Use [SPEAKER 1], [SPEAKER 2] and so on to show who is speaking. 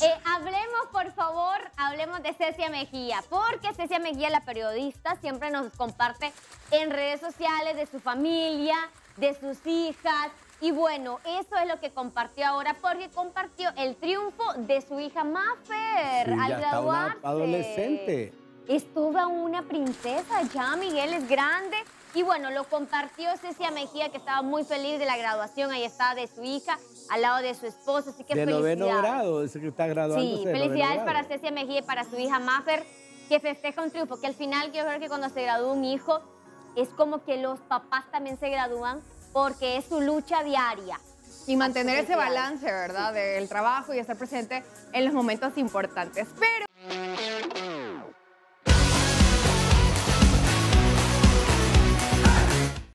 [SPEAKER 1] Hablemos, por favor, hablemos de Cecia Mejía, porque Cecia Mejía, la periodista, siempre nos comparte en redes sociales de su familia, de sus hijas. Y bueno, eso es lo que compartió ahora, porque compartió el triunfo de su hija Maffer
[SPEAKER 2] Sí,
[SPEAKER 1] al
[SPEAKER 2] ya
[SPEAKER 1] graduarse.
[SPEAKER 2] está una adolescente.
[SPEAKER 1] Es toda una princesa ya, Miguel, es grande. Y bueno, lo compartió Cecia Mejía, que estaba muy feliz de la graduación. Ahí está de su hija, al lado de su esposo. Así que
[SPEAKER 2] De
[SPEAKER 1] felicidades.
[SPEAKER 2] noveno grado, dice que está graduándose.
[SPEAKER 1] Sí,
[SPEAKER 2] de noveno
[SPEAKER 1] felicidades
[SPEAKER 2] grado.
[SPEAKER 1] para Cecia Mejía y para su hija Maffer, que festeja un triunfo. Que al final, quiero ver que cuando se gradúa un hijo, es como que los papás también se gradúan, porque es su lucha diaria.
[SPEAKER 3] Y mantener ese balance, ¿verdad? Del trabajo y estar presente en los momentos importantes. Pero